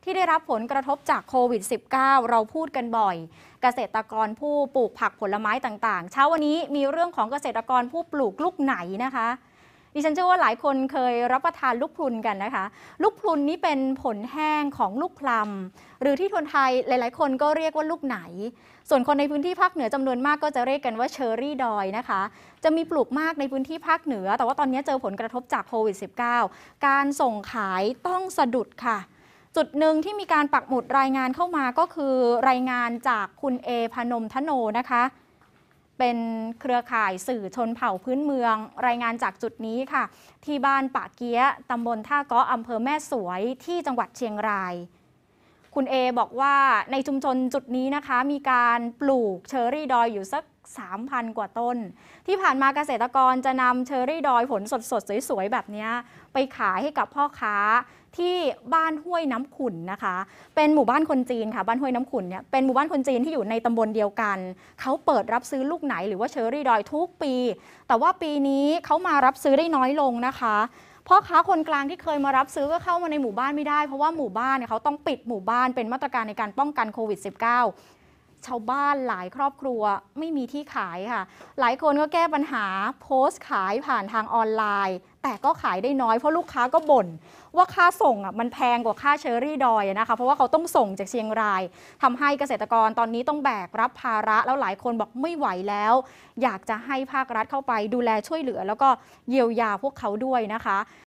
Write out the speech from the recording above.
ที่ได้รับผลกระทบจากโควิด -19 เราพูดกันบ่อยเกษตรกรผู้ปลูกผักผลไม้ต่างๆเช้าวันนี้มีเรื่องของเกษตรกรผู้ปลูกลูกไหนนะคะดิฉันเชื่อว่าหลายคนเคยรับประทานลูกพลุนกันนะคะลูกพลุนนี้เป็นผลแห้งของลูกพลัมหรือที่คนไทยหลายๆคนก็เรียกว่าลูกไหนส่วนคนในพื้นที่ภาคเหนือจำนวนมากก็จะเรียกกันว่าเชอร์รี่ดอยนะคะจะมีปลูกมากในพื้นที่ภาคเหนือแต่ว่าตอนนี้เจอผลกระทบจากโควิด -19 การส่งขายต้องสะดุดค่ะจุดหนึ่งที่มีการปักหมุดรายงานเข้ามาก็คือรายงานจากคุณเอพนมทโนนะคะเป็นเครือข่ายสื่อชนเผ่าพื้นเมืองรายงานจากจุดนี้ค่ะที่บ้านปะเกี๊ยะตำบลท่าเกาะอำเภอแม่สวยที่จังหวัดเชียงรายคุณเอบอกว่าในชุมชนจุดนี้นะคะมีการปลูกเชอร์รี่ดอยอยู่สัก 3,000 กว่าต้นที่ผ่านมาเกษตรกรจะนำเชอร์รี่ดอยผลสดๆสวยๆแบบนี้ไปขายให้กับพ่อค้าที่บ้านห้วยน้ำขุ่นนะคะเป็นหมู่บ้านคนจีนค่ะบ้านห้วยน้ำขุ่นเนี่ยเป็นหมู่บ้านคนจีนที่อยู่ในตำบลเดียวกันเขาเปิดรับซื้อลูกไหนหรือว่าเชอร์รี่ดอยทุกปีแต่ว่าปีนี้เขามารับซื้อได้น้อยลงนะคะพ่อค้าคนกลางที่เคยมารับซื้อก็เข้ามาในหมู่บ้านไม่ได้เพราะว่าหมู่บ้านเนี่ยเขาต้องปิดหมู่บ้านเป็นมาตรการในการป้องกันโควิด -19 ชาวบ้านหลายครอบครัวไม่มีที่ขายค่ะหลายคนก็แก้ปัญหาโพสต์ขายผ่านทางออนไลน์แต่ก็ขายได้น้อยเพราะลูกค้าก็บ่นว่าค่าส่งมันแพงกว่าค่าเชอร์รี่ดอยนะคะเพราะว่าเขาต้องส่งจากเชียงรายทำให้เกษตรกรตอนนี้ต้องแบกรับภาระแล้วหลายคนบอกไม่ไหวแล้วอยากจะให้ภาครัฐเข้าไปดูแลช่วยเหลือแล้วก็เยียวยาพวกเขาด้วยนะคะ